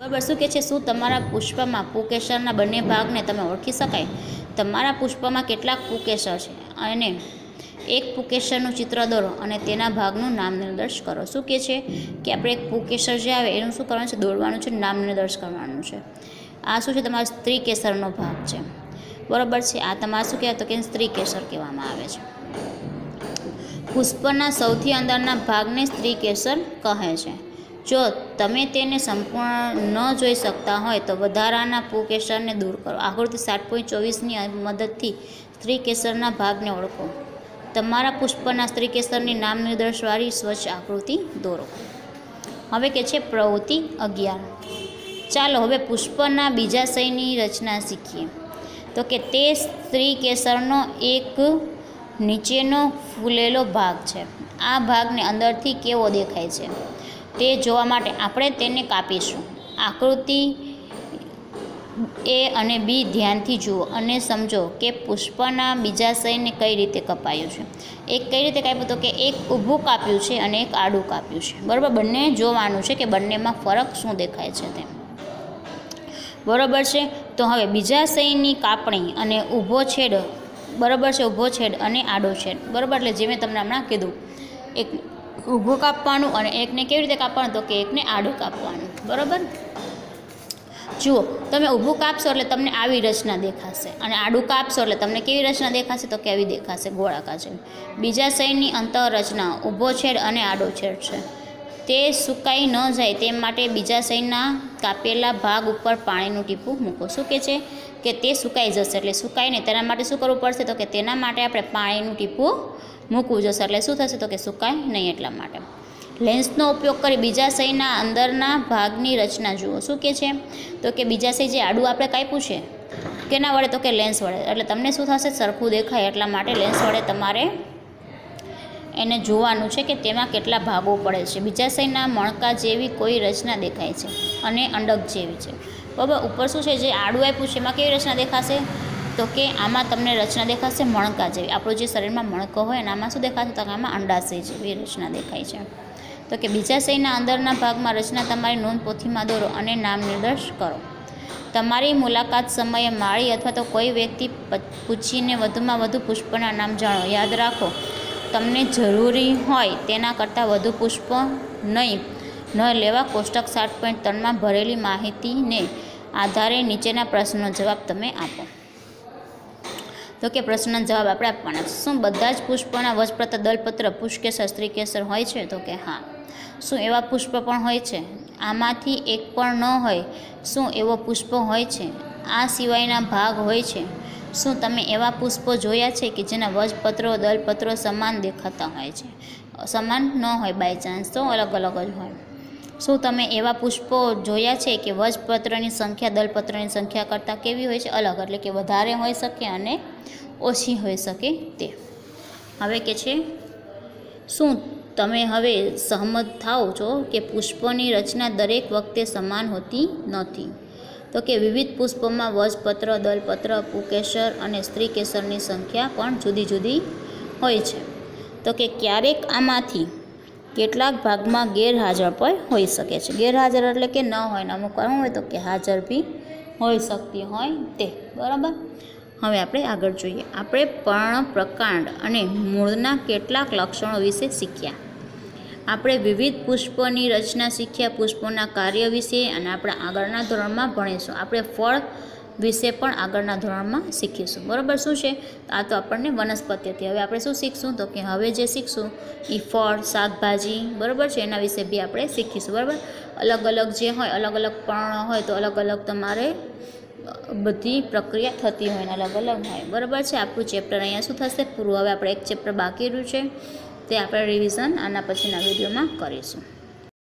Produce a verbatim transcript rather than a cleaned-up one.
बराबर शुं कहे छे शुं तमारा पुष्पमां पुकेसરના બંને ભાગને તમે ઓળખી શકાય? તમારા પુષ્પમાં કેટલાક પુકેસર છે અને એક પુકેસરનું ચિત્ર દોરો અને તેના ભાગનું નામ નિર્દેશ કરો. શું કહે છે કે આપણે એક પુકેસર જે આવે એનું શું કરવાનું છે? દોરવાનું છે, નામ નિર્દેશ કરવાનું છે. આ શું છે? તમારો સ્ત્રી કેસરનો ભાગ છે. બરાબર છે. આ તમારે શું કહેવાય? તો કે સ્ત્રી કેસર કહેવામાં આવે છે. પુષ્પના સૌથી અંદરના ભાગને સ્ત્રી કેસર કહે છે. જો તમે તેને સંપૂર્ણ ન જોઈ શકતા હોય તો વધારાના પુકેસરને દૂર કરો. આકૃતિ સાત પોઈન્ટ ચોવીસની મદદથી સ્ત્રી કેસરના ભાગને ઓળખો. તમારા પુષ્પના સ્ત્રી કેસરની નામ નિર્દેશવાળી સ્વચ્છ આકૃતિ દોરો. હવે કે છે પ્રવૃત્તિ અગિયાર. ચાલો હવે પુષ્પના બીજાશયની રચના શીખીએ. તો કે તે સ્ત્રી કેસરનો એક નીચેનો ફૂલેલો ભાગ છે. આ ભાગને અંદરથી કેવો દેખાય છે તે જોવા માટે આપણે તેને કાપીશું. આકૃતિ એ અને બી ધ્યાનથી જુઓ અને સમજો કે પુષ્પના બીજાશયને કઈ રીતે કપાયું છે. એક કઈ રીતે કાપ્યું? તો કે એક ઊભું કાપ્યું છે અને એક આડું કાપ્યું છે. બરાબર, બંને જોવાનું છે કે બંનેમાં ફરક શું દેખાય છે તેમ. બરાબર છે. તો હવે બીજાશયની કાપણી અને ઊભો છેડ, બરાબર છે, ઊભો છેડ અને આડો છેડ. બરાબર, એટલે જે મેં તમને હમણાં કીધું, એક ઊભું કાપવાનું અને એકને કેવી રીતે કાપવાનું? તો કે એકને આડું કાપવાનું. બરાબર, જુઓ તમે ઊભું કાપશો એટલે તમને આવી રચના દેખાશે અને આડું કાપશો એટલે તમને કેવી રચના દેખાશે? તો કે આવી દેખાશે, ગોળાકાર છે. બીજાશયની અંતરરચના ઊભો છેડ અને આડો છેડ છે. તે સુકાઈ ન જાય તે માટે બીજાશયના કાપેલા ભાગ ઉપર પાણીનું ટીપું મૂકો. શું કહે છે કે તે સુકાઈ જશે, એટલે સુકાય નહીં તેના માટે શું કરવું પડશે? તો કે તેના માટે આપણે પાણીનું ટીપું મૂકવું જશે. એટલે શું થશે? તો કે સુકાય નહીં એટલા માટે. લેન્સનો ઉપયોગ કરી બીજાશયના અંદરના ભાગની રચના જુઓ. શું કહે છે? તો કે બીજાશય જે આડું આપણે કાપ્યું છે કેના વડે? તો કે લેન્સ વડે. એટલે તમને શું થશે? સરખું દેખાય એટલા માટે લેન્સ વડે તમારે એને જોવાનું છે કે તેમાં કેટલા ભાગો પડે છે. બીજાશયના મણકા જેવી કોઈ રચના દેખાય છે અને અંડક જેવી છે. બરાબર, ઉપર શું છે? જે આડું આપ્યું છે એમાં કેવી રચના દેખાશે? તો કે આમાં તમને રચના દેખાશે મણકા જેવી. આપણું જે શરીરમાં મણકો હોય અને આમાં શું દેખાશે? તો કે આમાં અંડાશય જેવી રચના દેખાય છે. તો કે બીજાશયના અંદરના ભાગમાં રચના તમારી નોંધપોથીમાં દોરો અને નામ નિર્દેશ કરો. તમારી મુલાકાત સમયે માળી અથવા તો કોઈ વ્યક્તિ પૂછીને વધુમાં વધુ પુષ્પના નામ જાણો. યાદ રાખો, તમને જરૂરી હોય તેના કરતાં વધુ પુષ્પ નહીં ન લેવા. કોષ્ટક સાત પોઈન્ટ ત્રણમાં ભરેલી માહિતીને આધારે નીચેના પ્રશ્નનો જવાબ તમે આપો. તો કે પ્રશ્નનો જવાબ આપણે આપવાના છે. શું બધા જ પુષ્પોના વજપત્ર, દલપત્ર, પુષ્પકેસર, સ્ત્રીકેસર હોય છે? તો કે હા. શું એવા પુષ્પ પણ હોય છે? આમાંથી એક પણ ન હોય. શું એવો પુષ્પ હોય છે? આ સિવાયના ભાગ હોય છે? શું તમે એવા પુષ્પો જોયા છે કે જેના વજપત્રો, દલપત્રો સમાન દેખાતા હોય છે? સમાન ન હોય, બાય ચાન્સ તો અલગ અલગ જ હોય. શું તમે એવા પુષ્પો જોયા છે કે વજપત્રની સંખ્યા દલપત્રની સંખ્યા કરતાં કેવી હોય છે? અલગ, એટલે કે વધારે હોઈ શકે અને ઓછી હોઈ શકે તે. હવે કે છે શું તમે હવે સહમત થાઓ છો કે પુષ્પોની રચના દરેક વખતે સમાન હોતી નથી? તો કે વિવિધ પુષ્પોમાં વજપત્ર, દલપત્ર, પુકેસર અને સ્ત્રીકેસરની સંખ્યા પણ જુદી જુદી હોય છે. તો કે ક્યારેક આમાંથી કેટલાક ભાગમાં ગેરહાજર પણ હોઈ શકે છે. ગેરહાજર એટલે કે ન હોય ને અમુક વાર હોય તો કે હાજર બી હોઈ શકતી હોય તે. બરાબર, હવે આપણે આગળ જોઈએ. આપણે પર્ણપ્રકાંડ અને મૂળના કેટલાક લક્ષણો વિશે શીખ્યા. આપણે વિવિધ પુષ્પોની રચના શીખ્યા, પુષ્પોના કાર્ય વિશે, અને આપણા આગળના ધોરણમાં ભણીશું. આપણે ફળ વિશે પણ આગળના ધોરણમાં શીખીશું. બરાબર, શું છે? આ તો આપણને વનસ્પતિ હતી. હવે આપણે શું શીખશું? તો કે હવે જે શીખશું એ ફળ, શાકભાજી, બરાબર છે, એના વિશે બી આપણે શીખીશું. બરાબર, અલગ અલગ જે હોય, અલગ અલગ પર્ણ હોય તો અલગ અલગ તમારે બધી પ્રક્રિયા થતી હોય ને અલગ અલગ હોય. બરાબર છે. આપણું ચેપ્ટર અહીંયા શું થશે? પૂરું. હવે આપણે એક ચેપ્ટર બાકી રહ્યું છે તે આપણે રિવિઝન આના પછીના વિડીયોમાં કરીશું.